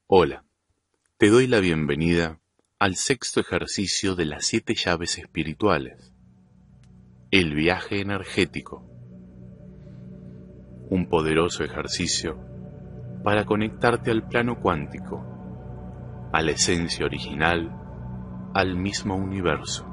Hola, te doy la bienvenida al sexto ejercicio de las 7 llaves espirituales, el viaje energético. Un poderoso ejercicio para conectarte al plano cuántico, a la esencia original, al mismo universo,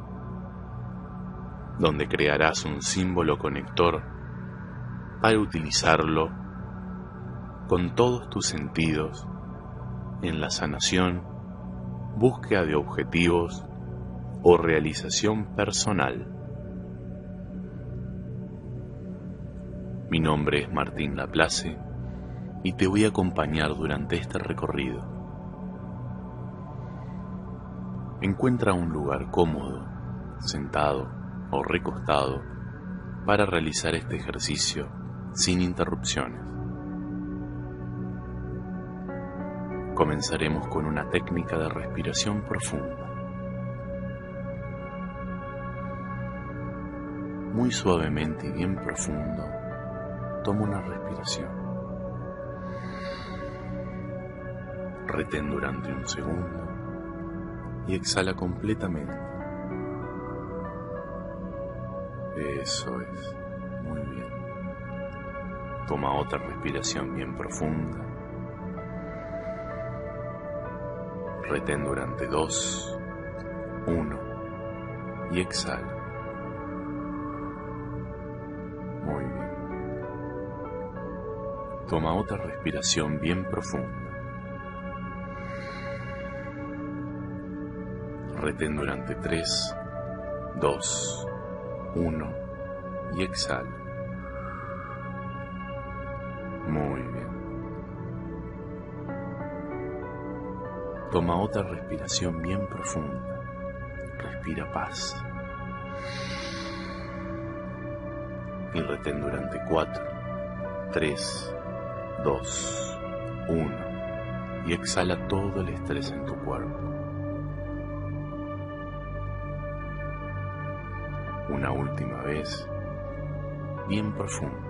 donde crearás un símbolo conector para utilizarlo con todos tus sentidos en la sanación, búsqueda de objetivos o realización personal. Mi nombre es Martín Laplace y te voy a acompañar durante este recorrido. Encuentra un lugar cómodo, sentado o recostado para realizar este ejercicio sin interrupciones. Comenzaremos con una técnica de respiración profunda. Muy suavemente y bien profundo, toma una respiración. Retén durante un segundo y exhala completamente. Eso es, muy bien. Toma otra respiración bien profunda. Retén durante 2, 1 y exhala. Muy bien. Toma otra respiración bien profunda. Retén durante 3, 2, 1 y exhala. Muy bien. Toma otra respiración bien profunda. Respira paz. Y retén durante 4, 3, 2, 1 y exhala todo el estrés en tu cuerpo. Una última vez, bien profundo.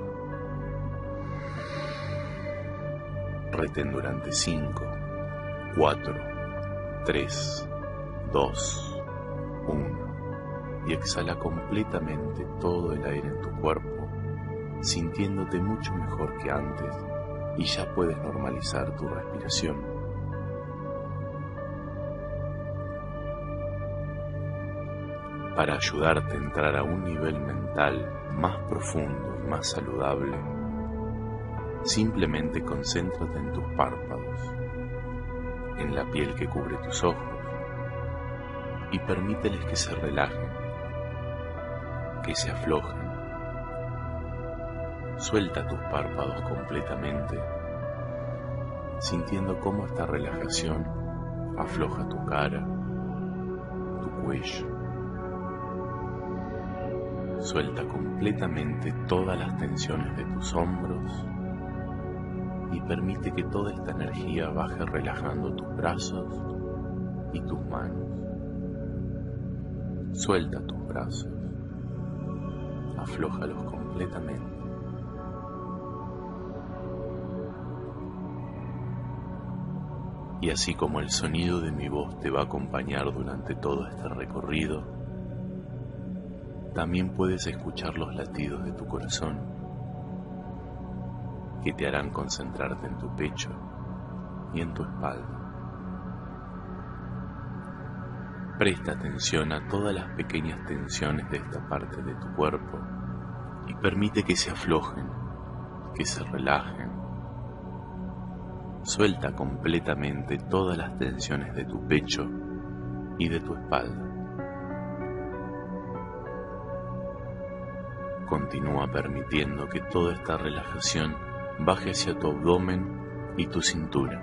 Retén durante 5, 4, 3, 2, 1 y exhala completamente todo el aire en tu cuerpo, sintiéndote mucho mejor que antes y ya puedes normalizar tu respiración. Para ayudarte a entrar a un nivel mental más profundo y más saludable, simplemente concéntrate en tus párpados, en la piel que cubre tus ojos y permíteles que se relajen, que se aflojen. Suelta tus párpados completamente, sintiendo cómo esta relajación afloja tu cara, tu cuello. Suelta completamente todas las tensiones de tus hombros y permite que toda esta energía baje relajando tus brazos y tus manos. Suelta tus brazos, aflójalos completamente. Y así como el sonido de mi voz te va a acompañar durante todo este recorrido, también puedes escuchar los latidos de tu corazón, que te harán concentrarte en tu pecho y en tu espalda. Presta atención a todas las pequeñas tensiones de esta parte de tu cuerpo y permite que se aflojen, que se relajen. Suelta completamente todas las tensiones de tu pecho y de tu espalda. Continúa permitiendo que toda esta relajación baje hacia tu abdomen y tu cintura.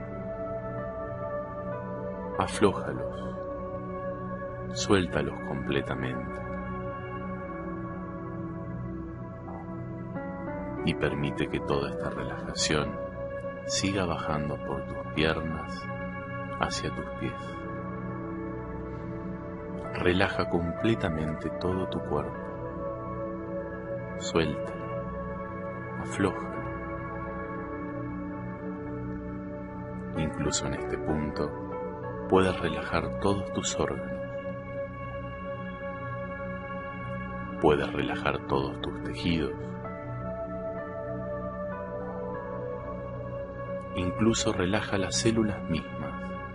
Aflójalos, suéltalos completamente y permite que toda esta relajación siga bajando por tus piernas hacia tus pies. Relaja completamente todo tu cuerpo. Suéltalo, aflójalo. Incluso en este punto, puedes relajar todos tus órganos. Puedes relajar todos tus tejidos. Incluso relaja las células mismas.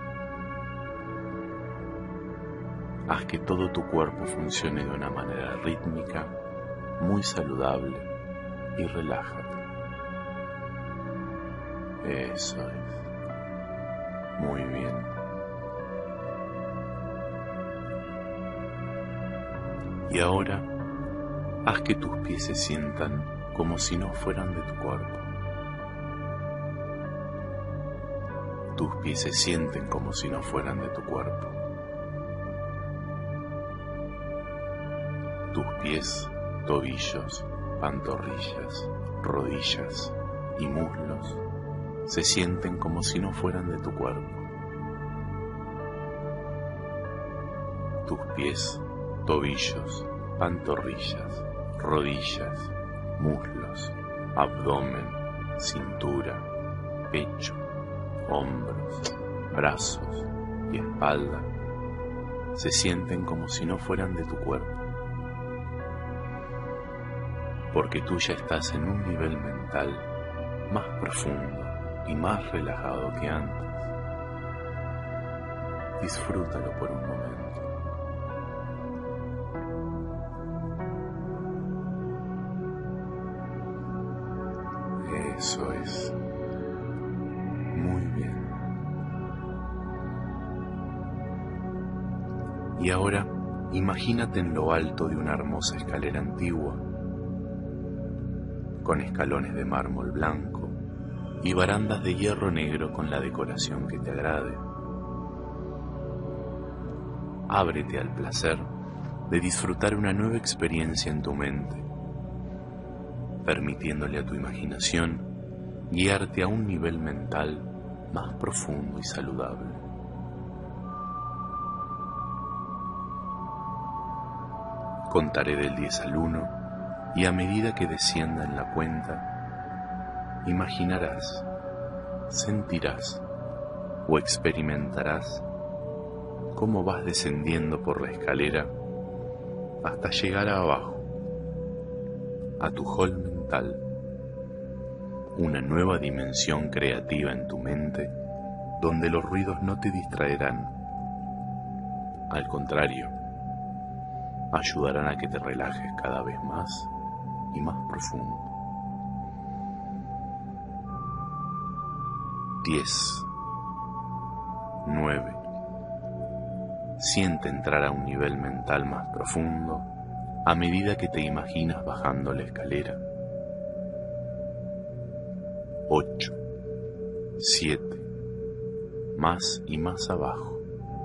Haz que todo tu cuerpo funcione de una manera rítmica, muy saludable, y relájate. Eso es. Muy bien. Y ahora, haz que tus pies se sientan como si no fueran de tu cuerpo. Tus pies se sienten como si no fueran de tu cuerpo. Tus pies, tobillos, pantorrillas, rodillas y muslos se sienten como si no fueran de tu cuerpo. Tus pies, tobillos, pantorrillas, rodillas, muslos, abdomen, cintura, pecho, hombros, brazos y espalda se sienten como si no fueran de tu cuerpo. Porque tú ya estás en un nivel mental más profundo y más relajado que antes. Disfrútalo por un momento. Eso es. Muy bien. Y ahora, imagínate en lo alto de una hermosa escalera antigua, con escalones de mármol blanco y barandas de hierro negro con la decoración que te agrade. Ábrete al placer de disfrutar una nueva experiencia en tu mente, permitiéndole a tu imaginación guiarte a un nivel mental más profundo y saludable. Contaré del 10 al 1 y a medida que descienda en la cuenta, imaginarás, sentirás o experimentarás cómo vas descendiendo por la escalera hasta llegar abajo, a tu hall mental, una nueva dimensión creativa en tu mente donde los ruidos no te distraerán. Al contrario, ayudarán a que te relajes cada vez más y más profundo. 10, 9. Siente entrar a un nivel mental más profundo a medida que te imaginas bajando la escalera. 8, 7. Más y más abajo.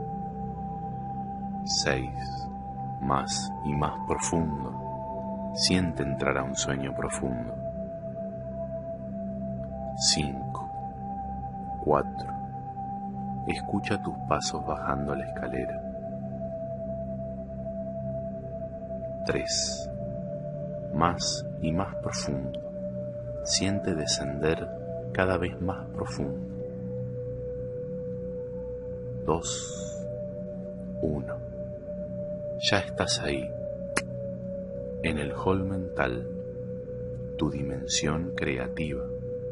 6. Más y más profundo. Siente entrar a un sueño profundo. 5, 4. Escucha tus pasos bajando la escalera. 3. Más y más profundo. Siente descender cada vez más profundo. 2, 1. Ya estás ahí, en el hall mental, tu dimensión creativa.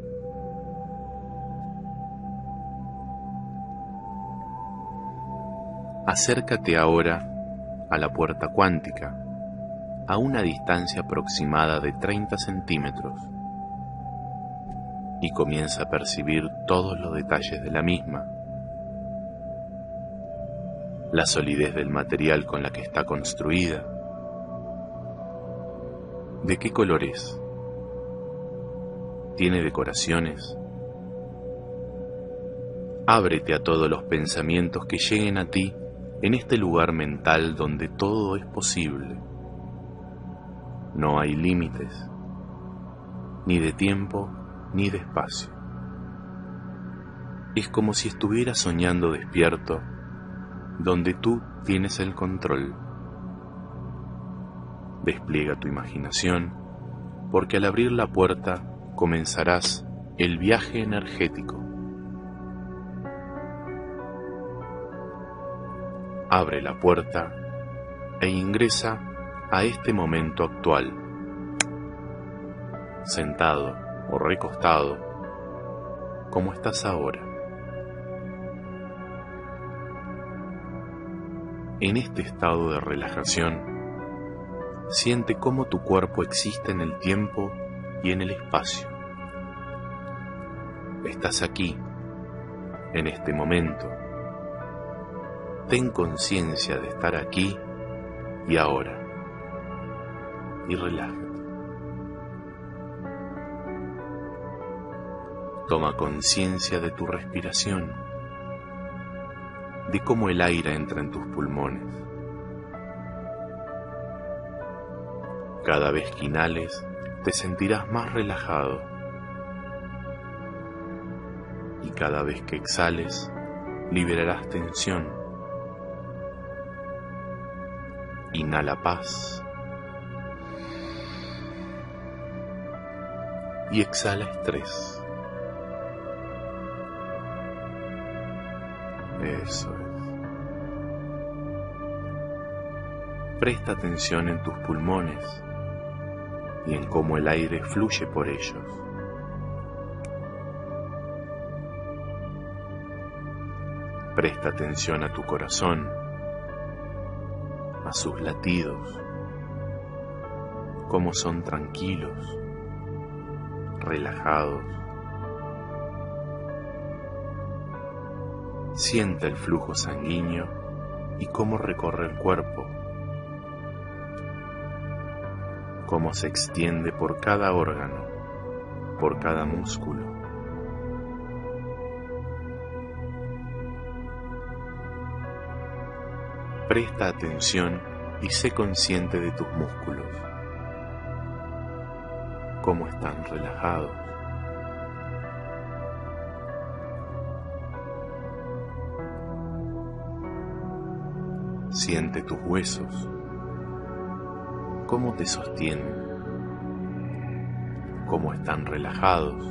Acércate ahora a la puerta cuántica, a una distancia aproximada de 30 centímetros, y comienza a percibir todos los detalles de la misma. La solidez del material con la que está construida. ¿De qué color es? ¿Tiene decoraciones? Ábrete a todos los pensamientos que lleguen a ti en este lugar mental donde todo es posible. No hay límites, ni de tiempo ni de espacio. Es como si estuvieras soñando despierto, donde tú tienes el control. Despliega tu imaginación, porque al abrir la puerta comenzarás el viaje energético. abre la puerta e ingresa a este momento actual, sentado o recostado, como estás ahora. En este estado de relajación, siente cómo tu cuerpo existe en el tiempo y en el espacio. Estás aquí, en este momento. Ten conciencia de estar aquí y ahora. Y relájate. Toma conciencia de tu respiración, de cómo el aire entra en tus pulmones. Cada vez que inhales, te sentirás más relajado. Y cada vez que exhales, liberarás tensión. Inhala paz. Y exhala estrés. Eso es. Presta atención en tus pulmones y en cómo el aire fluye por ellos. Presta atención a tu corazón, a sus latidos, cómo son tranquilos, relajados. Siente el flujo sanguíneo y cómo recorre el cuerpo, cómo se extiende por cada órgano, por cada músculo. Presta atención y sé consciente de tus músculos, cómo están relajados. Siente tus huesos, cómo te sostienen, cómo están relajados.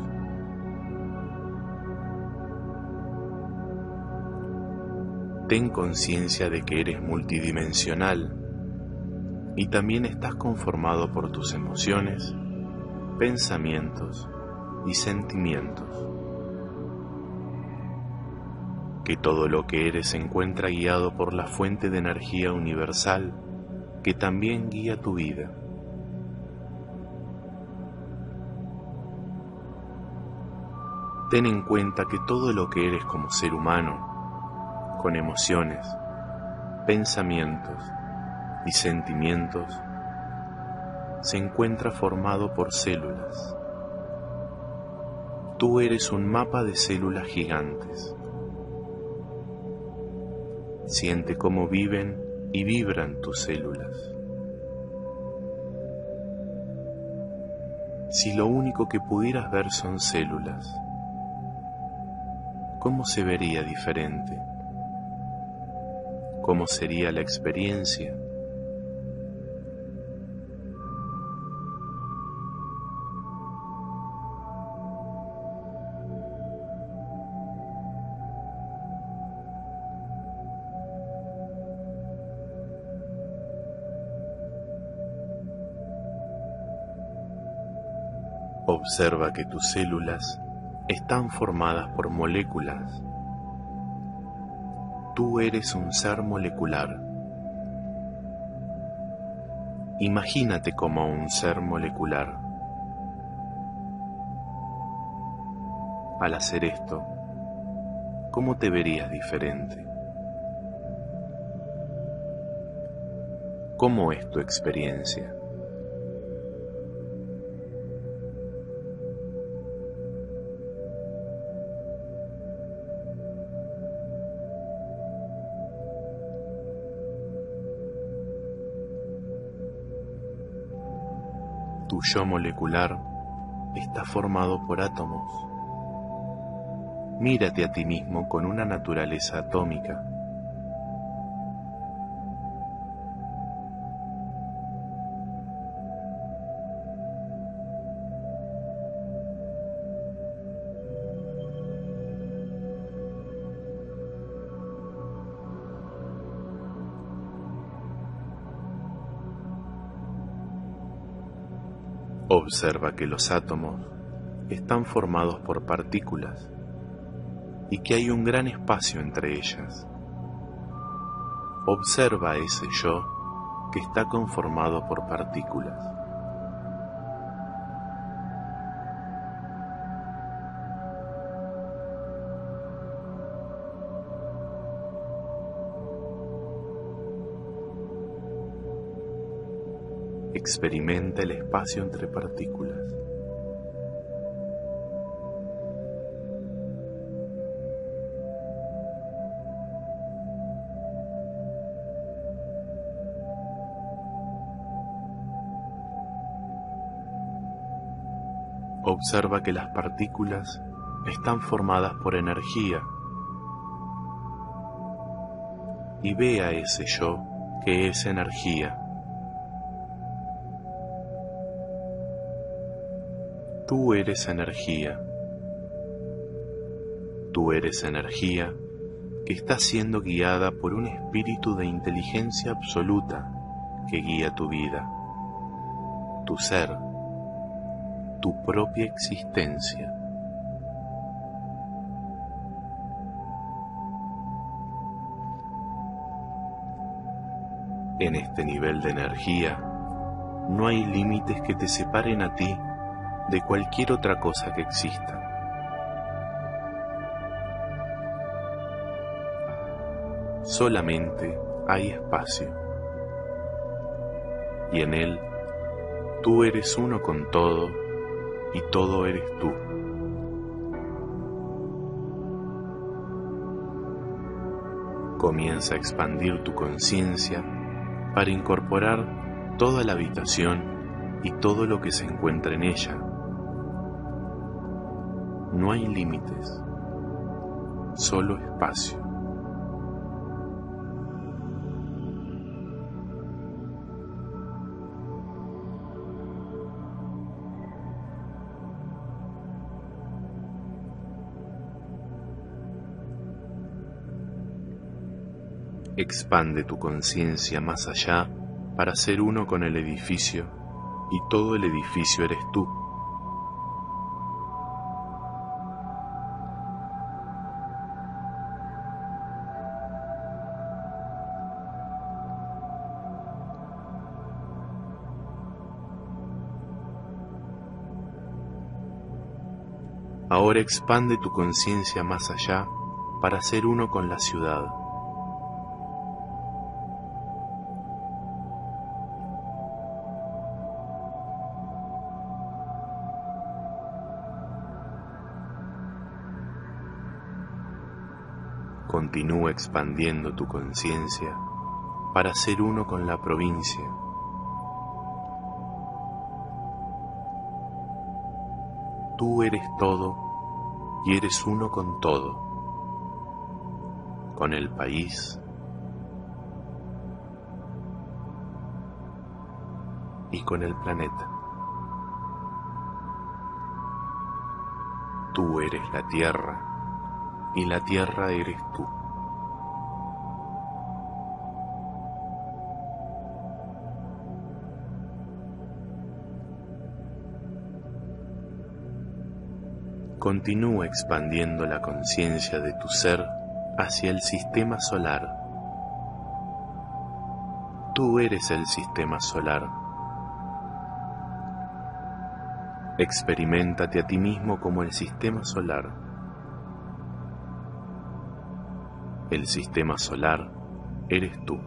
Ten conciencia de que eres multidimensional y también estás conformado por tus emociones, pensamientos y sentimientos. Que todo lo que eres se encuentra guiado por la fuente de energía universal que también guía tu vida. Ten en cuenta que todo lo que eres como ser humano, con emociones, pensamientos y sentimientos, se encuentra formado por células. Tú eres un mapa de células gigantes. Siente cómo viven y vibran tus células. Si lo único que pudieras ver son células, ¿cómo se vería diferente? ¿Cómo sería la experiencia? Observa que tus células están formadas por moléculas. Tú eres un ser molecular. Imagínate como un ser molecular. Al hacer esto, ¿cómo te verías diferente? ¿Cómo es tu experiencia? Tu yo molecular está formado por átomos. Mírate a ti mismo con una naturaleza atómica. Observa que los átomos están formados por partículas y que hay un gran espacio entre ellas. Observa ese yo que está conformado por partículas. Experimenta el espacio entre partículas. Observa que las partículas están formadas por energía y ve a ese yo que es energía. Tú eres energía. Tú eres energía que está siendo guiada por un espíritu de inteligencia absoluta que guía tu vida, tu ser, tu propia existencia. En este nivel de energía, no hay límites que te separen a ti de cualquier otra cosa que exista. Solamente hay espacio, y en él tú eres uno con todo y todo eres tú. Comienza a expandir tu conciencia para incorporar toda la habitación y todo lo que se encuentra en ella. No hay límites, solo espacio. Expande tu conciencia más allá para ser uno con el edificio, y todo el edificio eres tú. Ahora expande tu conciencia más allá para ser uno con la ciudad. Continúa expandiendo tu conciencia para ser uno con la provincia. Tú eres todo y eres uno con todo, con el país y con el planeta. Tú eres la tierra y la tierra eres tú. Continúa expandiendo la conciencia de tu ser hacia el sistema solar. Tú eres el sistema solar. Experiméntate a ti mismo como el sistema solar. El sistema solar eres tú.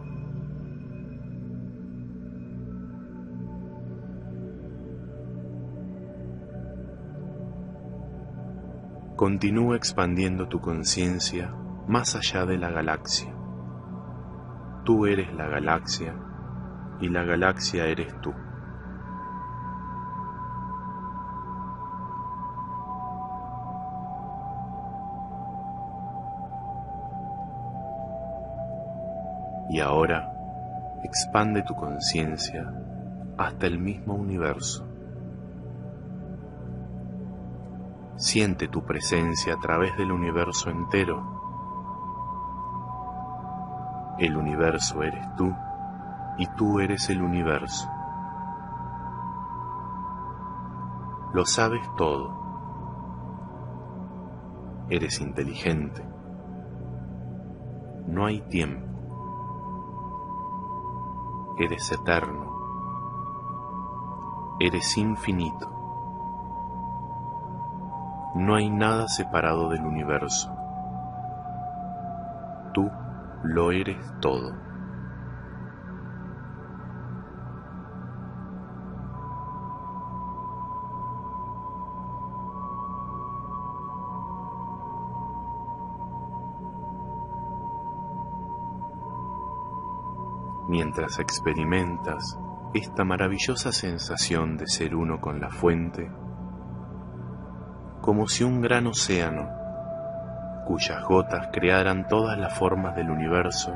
Continúa expandiendo tu conciencia más allá de la galaxia. Tú eres la galaxia y la galaxia eres tú. Y ahora expande tu conciencia hasta el mismo universo. Siente tu presencia a través del universo entero. El universo eres tú, y tú eres el universo. Lo sabes todo. Eres inteligente. No hay tiempo. Eres eterno. Eres infinito. No hay nada separado del universo. Tú lo eres todo. Mientras experimentas esta maravillosa sensación de ser uno con la fuente, como si un gran océano, cuyas gotas crearan todas las formas del universo,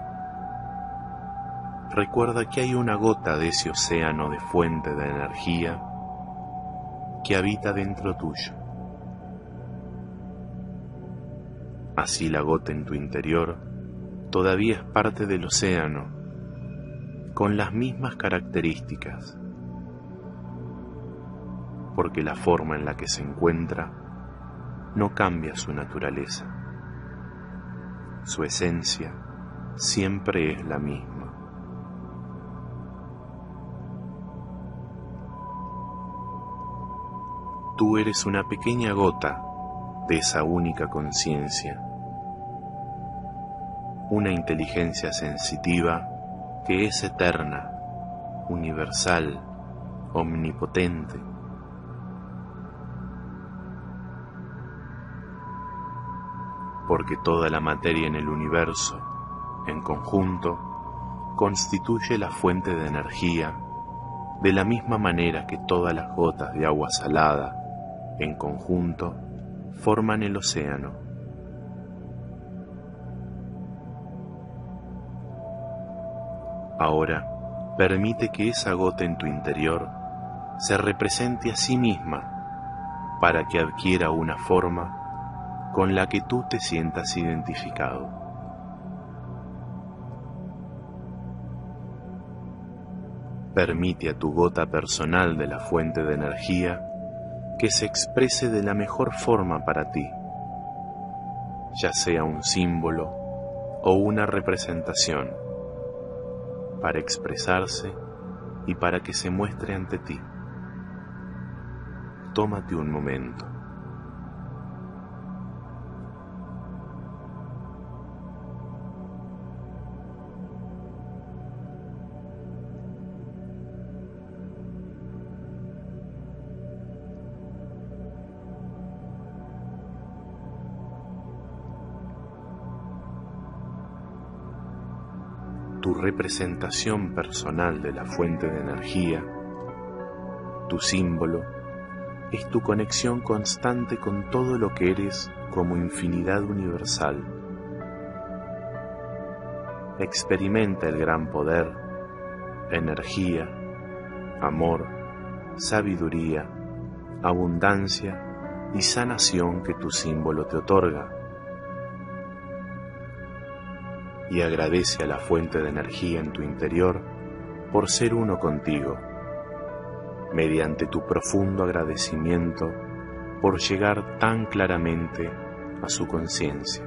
recuerda que hay una gota de ese océano de fuente de energía que habita dentro tuyo. Así la gota en tu interior todavía es parte del océano, con las mismas características, porque la forma en la que se encuentra no cambia su naturaleza. Su esencia siempre es la misma. Tú eres una pequeña gota de esa única conciencia, una inteligencia sensitiva que es eterna, universal, omnipotente. Porque toda la materia en el universo, en conjunto, constituye la fuente de energía, de la misma manera que todas las gotas de agua salada, en conjunto, forman el océano. Ahora, permite que esa gota en tu interior se represente a sí misma para que adquiera una forma con la que tú te sientas identificado. Permite a tu gota personal de la fuente de energía que se exprese de la mejor forma para ti, ya sea un símbolo o una representación, para expresarse y para que se muestre ante ti. Tómate un momento. Tu representación personal de la fuente de energía, tu símbolo, es tu conexión constante con todo lo que eres como infinidad universal. Experimenta el gran poder, energía, amor, sabiduría, abundancia y sanación que tu símbolo te otorga. Y agradece a la fuente de energía en tu interior por ser uno contigo, mediante tu profundo agradecimiento por llegar tan claramente a su conciencia.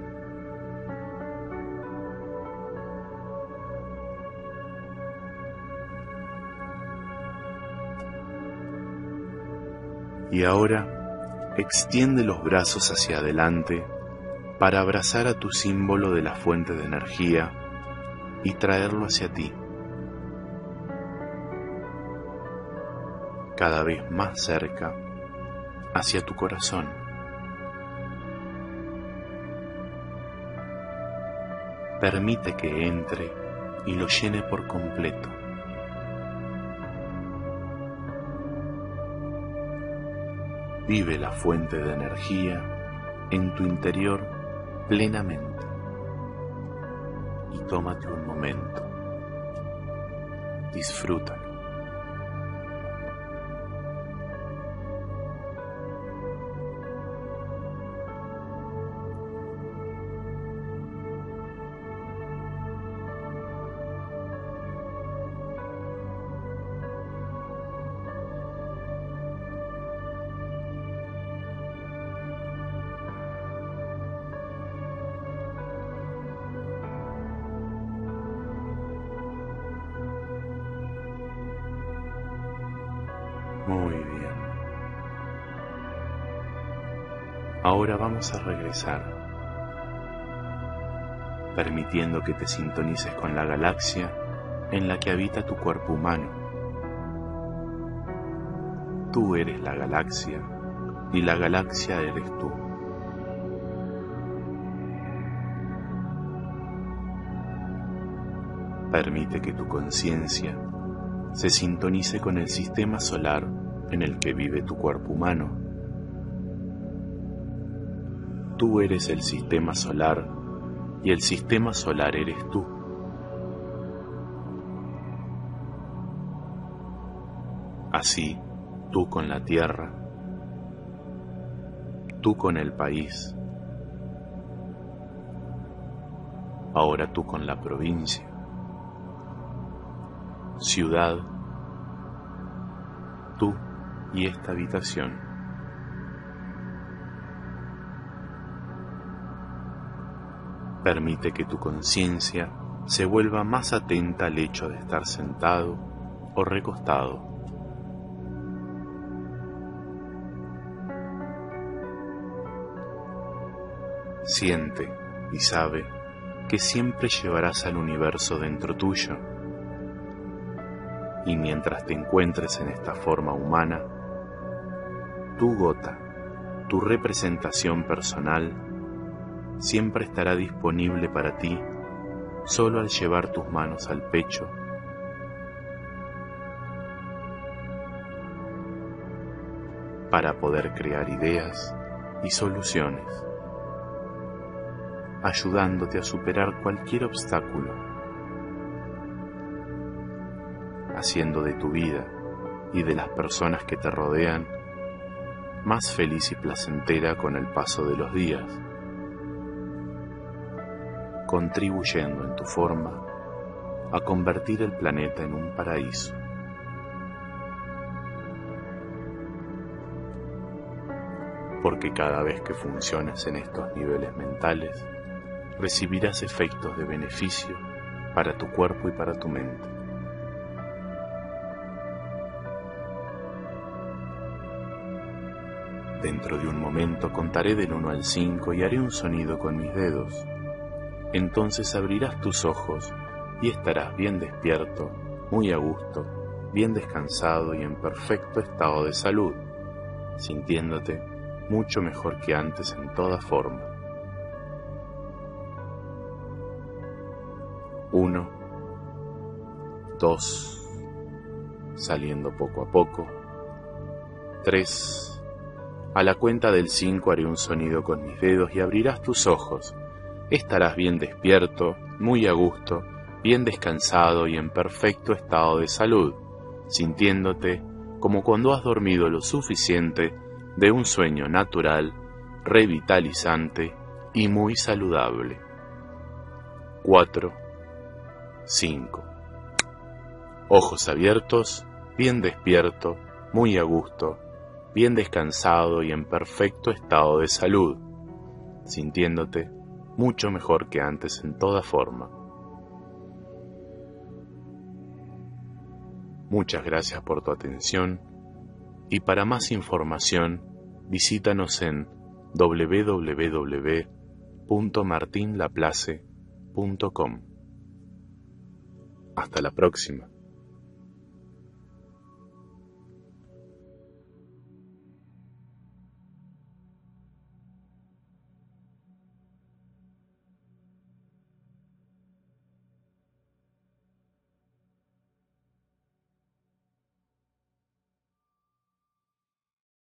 Y ahora extiende los brazos hacia adelante para abrazar a tu símbolo de la fuente de energía y traerlo hacia ti, cada vez más cerca, hacia tu corazón. Permite que entre y lo llene por completo. Vive la fuente de energía en tu interior plenamente y tómate un momento. Disfrútalo. Muy bien. Ahora vamos a regresar, permitiendo que te sintonices con la galaxia en la que habita tu cuerpo humano. Tú eres la galaxia y la galaxia eres tú. Permite que tu conciencia se sintonice con el sistema solar en el que vive tu cuerpo humano. Tú eres el sistema solar y el sistema solar eres tú. Así, tú con la Tierra, tú con el país, ahora tú con la provincia, ciudad, tú y esta habitación. Permite que tu conciencia se vuelva más atenta al hecho de estar sentado o recostado. Siente y sabe que siempre llevarás al universo dentro tuyo. Y mientras te encuentres en esta forma humana, tu gota, tu representación personal, siempre estará disponible para ti solo al llevar tus manos al pecho para poder crear ideas y soluciones, ayudándote a superar cualquier obstáculo, haciendo de tu vida y de las personas que te rodean más feliz y placentera con el paso de los días, contribuyendo en tu forma a convertir el planeta en un paraíso. Porque cada vez que funciones en estos niveles mentales, recibirás efectos de beneficio para tu cuerpo y para tu mente. Dentro de un momento contaré del 1 al 5 y haré un sonido con mis dedos. Entonces abrirás tus ojos y estarás bien despierto, muy a gusto, bien descansado y en perfecto estado de salud, sintiéndote mucho mejor que antes en toda forma. 1, 2, saliendo poco a poco. 3, a la cuenta del 5 haré un sonido con mis dedos y abrirás tus ojos. Estarás bien despierto, muy a gusto, bien descansado y en perfecto estado de salud, sintiéndote como cuando has dormido lo suficiente de un sueño natural, revitalizante y muy saludable. 4, 5. Ojos abiertos, bien despierto, muy a gusto, bien descansado y en perfecto estado de salud, sintiéndote mucho mejor que antes en toda forma. Muchas gracias por tu atención y para más información visítanos en www.martinlaplace.com. Hasta la próxima.